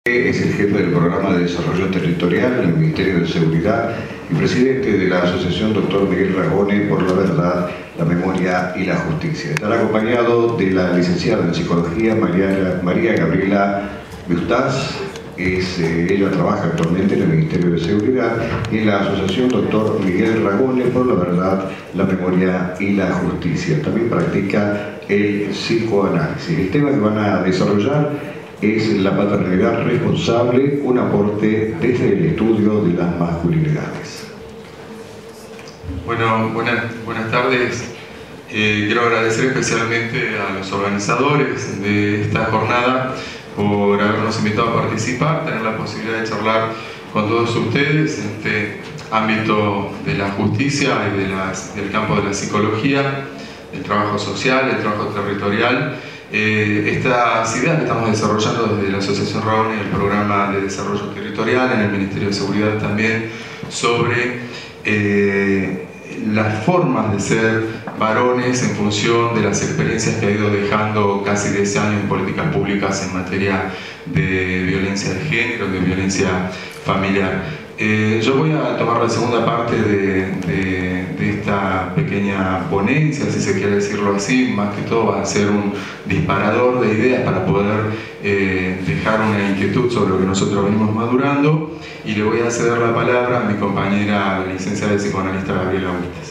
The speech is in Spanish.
Es el jefe del Programa de Desarrollo Territorial en el Ministerio de Seguridad y presidente de la Asociación Dr. Miguel Ragone por la Verdad, la Memoria y la Justicia. Estará acompañado de la licenciada en Psicología María Gabriela Bustás. Ella trabaja actualmente en el Ministerio de Seguridad y en la Asociación Dr. Miguel Ragone por la Verdad, la Memoria y la Justicia. También practica el psicoanálisis. El tema que van a desarrollar es la paternidad responsable, un aporte desde el estudio de las masculinidades. Bueno, buenas tardes. Quiero agradecer especialmente a los organizadores de esta jornada por habernos invitado a participar, tener la posibilidad de charlar con todos ustedes en este ámbito de la justicia y del campo de la psicología, del trabajo social, del trabajo territorial. Estas ideas que estamos desarrollando desde la Asociación Ragone y el Programa de Desarrollo Territorial en el Ministerio de Seguridad también sobre las formas de ser varones en función de las experiencias que ha ido dejando casi 10 años en políticas públicas en materia de violencia de género, de violencia familiar. Yo voy a tomar la segunda parte de esta pequeña ponencia, si se quiere decirlo así. Más que todo va a ser un disparador de ideas para poder dejar una inquietud sobre lo que nosotros venimos madurando, y le voy a ceder la palabra a mi compañera, la licenciada de psicoanalista Gabriela Bustás.